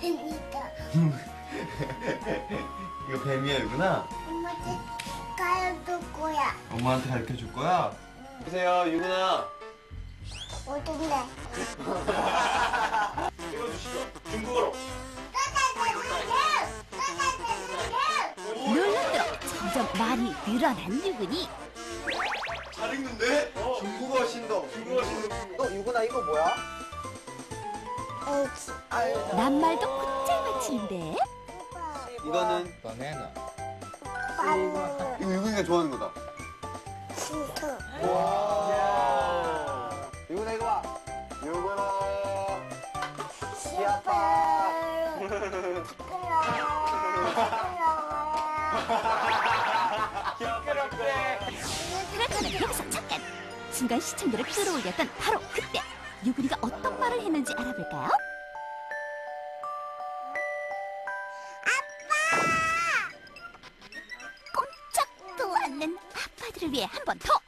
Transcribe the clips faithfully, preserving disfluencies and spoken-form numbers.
뱀이다. 이거 뱀이야, 유근아? 엄마한테 가르쳐 거야. 엄마한테 가르쳐 줄 거야? 보세요, 유근아. 어딘데? 읽어주시죠. 중국어로. 놀랍도록 점점 말이 늘어난 유근이. 잘 읽는데? 어. 중국어 신동. 중국어 신동. 너 유근아 이거 뭐야? 에이치. 낱말도 곧잘 맞히는데. 이거는 바나나. 빨로. 이거 유근이가 좋아하는 거다. 진짜. 와. 유근아 이거 봐. 유근아. 시아빠. 그렇다면 여기서 잠깐! 순간 시청자를 끌어올렸던 바로 그때! 유근이가 어떤 말을 했는지 알아볼까요? 꼼짝도 않는 아빠들을 위해 한 번 더!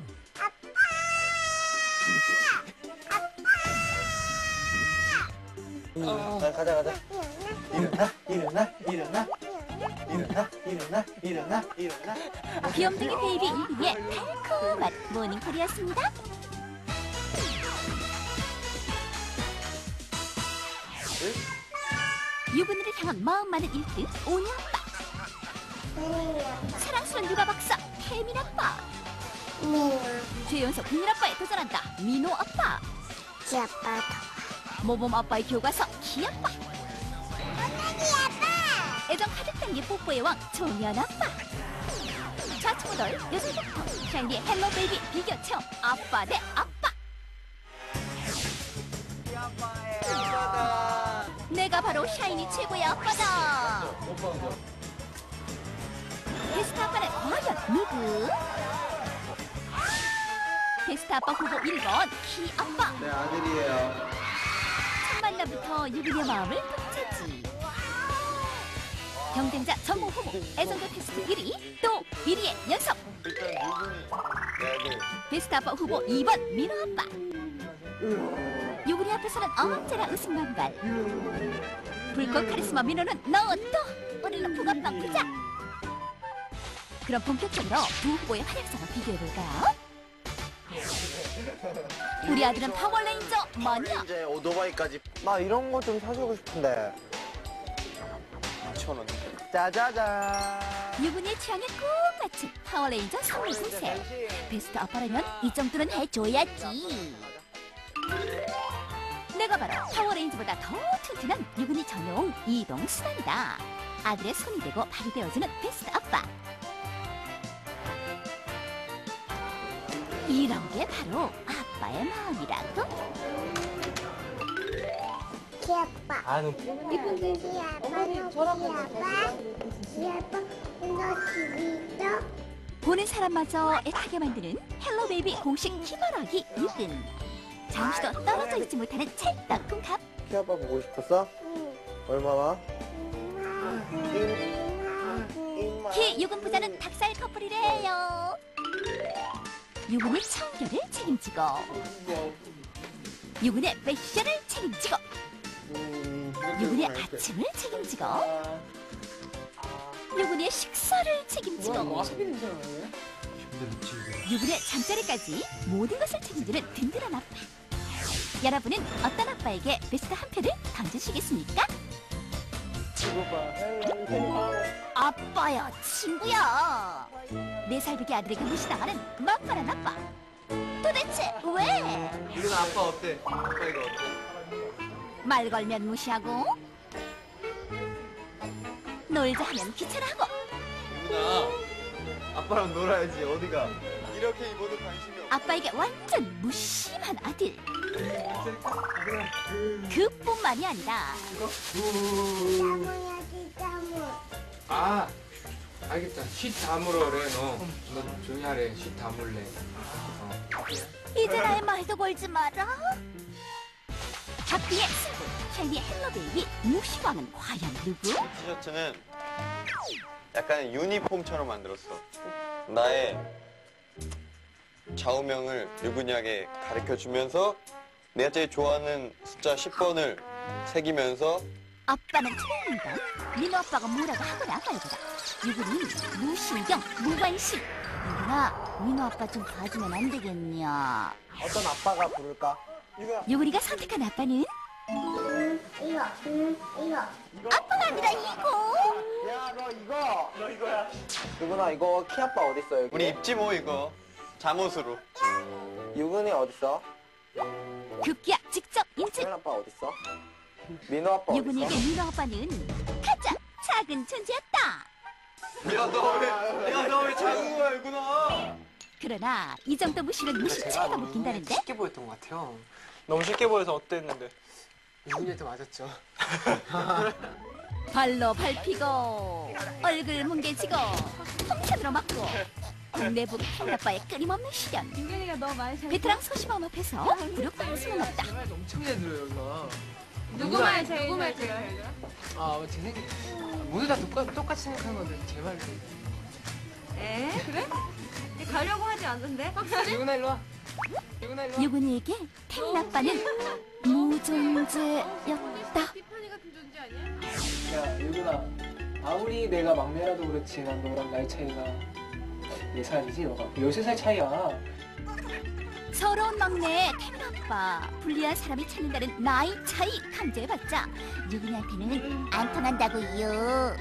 자, 가자 가자. 일어나 일어나 일어나 일어나 일어나 일어나 일어나. 귀염둥이 베이비 유근이의 달콤한 모닝콜이었습니다. 유근이를 향한 마음 많은 일 등 오니 아빠. 사랑스러운 육아 박사 혜민 아빠. 최연소 국민 아빠에 도전한다 민호 아빠. 지아빠. 모범 아빠의 교과서 기아빠. 아빠. 애정 가득 담긴 뽀뽀의 왕 종현 아빠. 좌충우돌 요즘 닥터 샤이니의 헬로 베이비 비교 체험 아빠 대 아빠. 내가 바로 샤이니 최고의 아빠다. 베스트 아빠는 과연 누구? 베스트 아빠 후보 일 번 키 아빠. 내 아들이에요. 첫 만남부터 유빈의 마음을 독차지. 경쟁자 전무 후보 애정도 테스트 일 위 또 일 위의 연속. 일단 유근이 내 아들. 베스트 아빠 후보 이 번 민호 아빠. 유근이 앞에서는 언제나 웃음만발. 불꽃 카리스마 민호는 너 또 우리는 붕어빵 부자. 그럼 본격적으로 두 후보의 활약상을 비교해볼까요? 우리 아들은 파워레인저 마니아. 이제 오토바이까지. 나 이런 거 좀 사주고 싶은데. 이천 원. 짜자잔. 유근이의 취향에 꼭 맞춘 파워레인저 선물 공세. 베스트 아빠라면 이 정도는 해줘야지. 내가 바로 파워레인저보다 더 튼튼한 유근이 전용 이동 수단이다. 아들의 손이 되고 발이 되어주는 베스트 아빠. 이런 게 바로 아빠의 마음이라고? 지아빠. 아, 너 이쁜데? 지아빠. 지아빠. 지아빠. 너 집이 있어? 보는 사람마저 애타게 만드는 헬로 베이비 공식 키말하기 유근. 잠시도 떨어져 있지 못하는 찰떡궁합. 키아빠 보고 싶었어? 응. 얼마나? 키 유근 부자는 닭살 커플이래요. 유근의 청결을 책임지고 유근의 패션을 책임지고 유근의 아침을 책임지고 유근의 식사를 책임지고 유근의 잠자리까지 모든 것을 책임지는 든든한 아빠. 여러분은 어떤 아빠에게 베스트 한 표를 던지시겠습니까? 아빠야 친구야. 네 살배기 아들에게 무시당하는 만만한 아빠. 도대체 왜? 유근 아빠 어때? 아빠 이거 어때? 말 걸면 무시하고 놀자 하면 귀찮아하고 유근아, 아빠랑 놀아야지. 어디가? 이렇게 입어도 관심이 없어. 아빠에게 완전 무심한 아들. 그뿐만이 아니라 나무야지 나무. 아, 알겠다. 쉿 다물어 그래 너. 너 조용히 하래. 쉿 다물래. 어. 이제 나의 말도 걸지 마라. 다크의 승부 샤이니의 헬로베이비 무시왕은 과연 누구? 티셔츠는 약간 유니폼처럼 만들었어. 나의 좌우명을 유근이에게 가르쳐주면서 내가 제일 좋아하는 숫자 십 번을 새기면서 아빠는 틀립니다. 민호 아빠가 뭐라고 하거나 말거나. 유근이는 무신경, 무관심. 유근아, 민호 아빠 좀 봐주면 안 되겠냐? 어떤 아빠가 부를까? 이거야. 유근이가 선택한 아빠는 음, 이거, 음, 이거. 아빠가 아니라 이거. 야, 너 이거. 너 이거야. 유근아, 이거 키 아빠 어딨어, 여기? 우리 입지 뭐 이거. 잠옷으로. 유근이 어딨어? 급기야 직접 인증. 유근 아빠 어딨어? 민호 아빠 유근이에게 어딨어? 민호 아빠는 가장 작은 존재였다. 야, 너 왜, 야, 너 왜 작은 거야, 이구나. 그러나 이 정도 무시는 무시 차이가 묶인다는데? 쉽게 보였던 것 같아요. 너무 쉽게 보여서 어땠는데? 유근이한테 맞았죠. 발로 밟히고 얼굴 뭉개지고 통째로 맞고 국내북 팽아빠의 끊임없는 시련. 유근이가 너무 많이 잘. 베테랑 소심함 앞에서 무릎 수는 없다. 말 엄청 잘 들어요, 여기가. 누구 말 제일 누구 말 제일 잘 들어? 아, 제 생각 모두 다 똑같, 똑같이 생각하는 건데 제 말을. 에? 그래? 가려고 하지 않던데? 유근아 일로 와. 유근아 일로 와. 유근이에게 태민 아빠는 무존재였다. 티파니 같은 존재 아니야? 야, 유근아. 아무리 내가 막내라도 그렇지, 난 너랑 나이 차이가 네 살이지, 너가. 열세 살 차이야. 서러운 막내 태민 아빠. 불리한 사람이 찾는다는 나이 차이 강조해봤자 유근이한테는 안 통한다고요.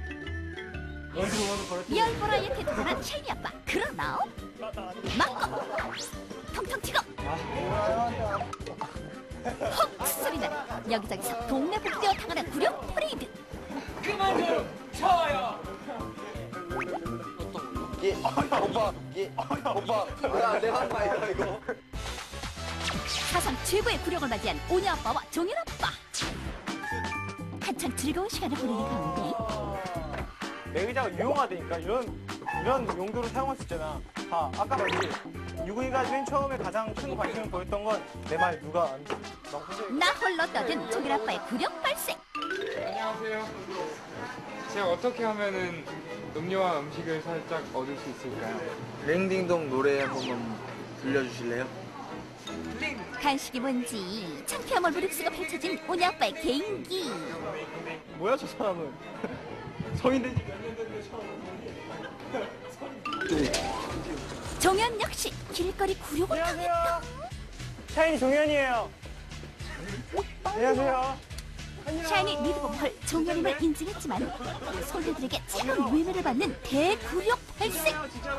열보라에 태도전한 샤이니 아빠. 그러나 맞고 통통 튀고 헉 소리 나는 여기저기서 동네 복되어 당하는 구력 프레이드. 그만 좀 쳐요. 예, 오빠, 예, 오빠. 야, 내가 한 말이야, 이거. 사상 최고의 구력을 맞이한 오녀 아빠와 종현 아빠. 한창 즐거운 시간을 보내는 가운데 내 의자가 유용하다니까 이런 이런 용도로 사용할 수 있잖아. 아 아까 말했지 유근이가 맨 처음에 가장 큰 관심을 보였던 건 내 말 누가 안 나 혼자 나 홀로 떠든 종현 아빠의 구력 발생. 안녕하세요. 제가 어떻게 하면은 음료와 음식을 살짝 얻을 수 있을까요? 링딩동 노래 한 번만 들려주실래요? 간식이 뭔지 창피한 얼굴 흡수가 펼쳐진 오녀 아빠의 개인기. 뭐야 저 사람은 성인 된지 몇 년 됐는데 처음. 종현 역시 길거리 구력을 당했다. 안녕하세요. 샤이니 종현이에요. 안녕하세요. 샤이니 리드보컬 종현임을 인증했지만 솔들들에게 차가운 외면을 받는 대구력 발생.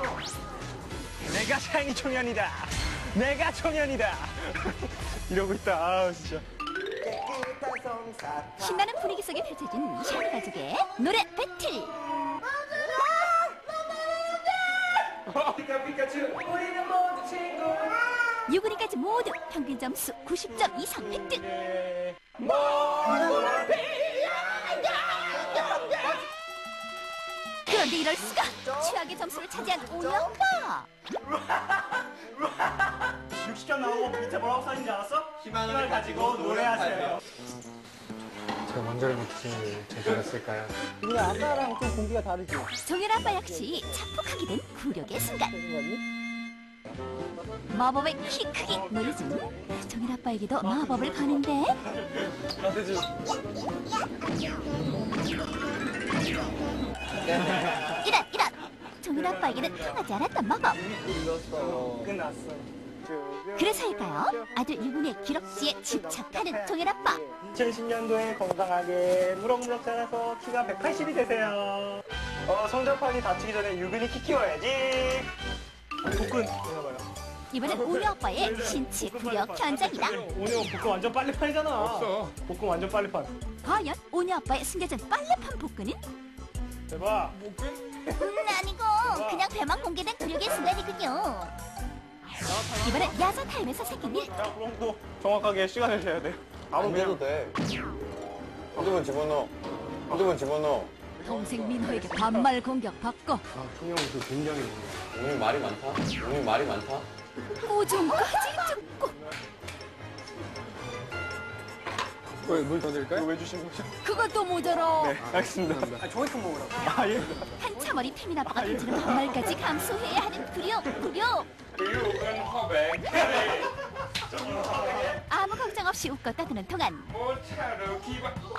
내가 샤이니 종현이다. 내가 종현이다. 이러고 있다. 아 진짜. 신나는 분위기 속에 펼쳐진 샤이니 가족의 노래 배틀. 유근이까지 모두 평균 점수 구십 점 이상 획득. 그런데 이럴 수가. 최악의 점수를 차지한 오녀 아빠. 육십 점 나오고 밑에 뭐라고 써있는지 알았어? 희망을 가지고 노래하세요. 제가 먼저를 못했으면 잘 들었을까요? 근데 아까랑 좀 공기가 다르지? 종현 아빠 역시 자폭하게 된 구력의 순간. 마법의 키 크기 노래 중 종현 아빠에게도 마법을 거는데 이런 이런 종현 아빠에게는 통하지 않았던 마법. 끝났어. 그래서일까요? 아들 유근의 기럭지에 집착하는 종현 아빠. 이천십 년도에 건강하게 무럭무럭 자라서 키가 백팔십이 되세요. 어, 성장판이 다치기 전에 유근이 키 키워야지. 복근 내려봐요. 이번엔 오녀 아빠의 신체 구력 현장이다. 오늘 복근 완전 빨리 팔잖아. 없어. 복근 완전 빨리 팔. 과연 오녀 아빠의 숨겨진 빨래판 복근은? 대박. 음 아니고 그냥 배만 공개된 구력의 순간이군요. 이번엔 야자 타임에서 생긴 일. 자, 그럼 또 정확하게 시간을 재야 돼. 아무 해도 돼. 핸드폰 집어넣어. 핸드폰 집어넣어. 동생 민호에게 반말 공격 받고 아, 통영 그 굉장히 오늘 말이 많다. 오늘 말이 많다. 오줌까지 듣고 물 더 드릴까요? 이거 왜 주신 거죠? 그것도 모자라. 네, 알겠습니다. 아, 종이컵 먹으라고. 아, 예. 한참 어린 태민 아빠가 던지는 반말까지 감수해야 하는 구력 구력. 교육은 허백. 아무 걱정 없이 웃고 떠드는 동안 모차로 기바.